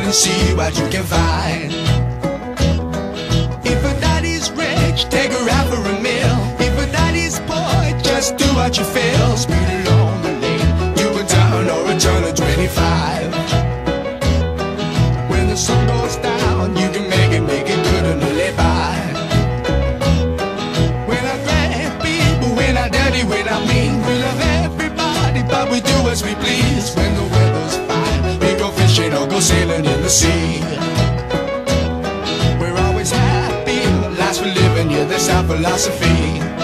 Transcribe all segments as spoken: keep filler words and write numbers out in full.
and see what you can find. If a daddy's rich, take her out for a meal. If a daddy's poor, just do what you feel. Speed along the lane, you can turn or return to twenty-five. When the sun goes down, you can make it, make it good and live by. We're not bad people, we're not dirty, we're not mean. We love everybody, but we do as we please. When the weather's fine, we go fishing or go sailing in the sea. We're always happy, lives we live in, yeah, that's our philosophy.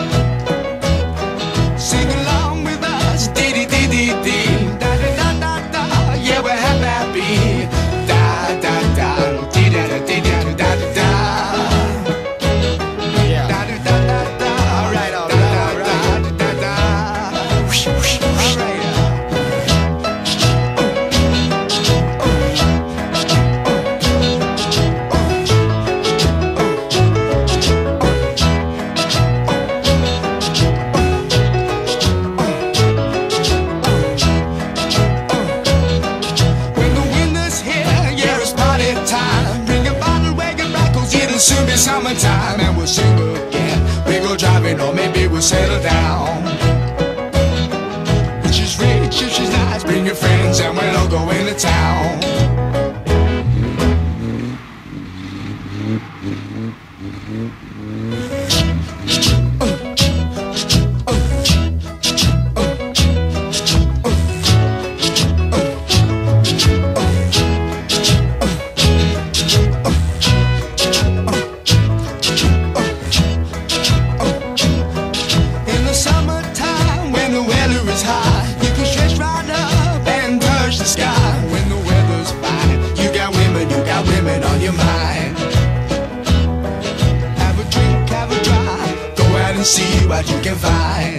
Sing along with us, dee dee dee dee dee, da da da da da, yeah, we're happy, happy. Da da da, dee da da dee da da da da. Yeah. Da da da da da, alright, alright, alright, da da da. Alright. Soon be summertime and we'll sing again. We go driving or maybe we'll settle down. If she's rich, if she's nice, bring your friends and we'll all go into town. You can stretch right up and touch the sky. When the weather's fine, you got women, you got women on your mind. Have a drink, have a drive, go out and see what you can find.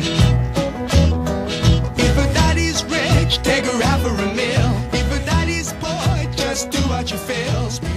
If a daddy's rich, take her out for a meal. If a daddy's poor, just do what you feel.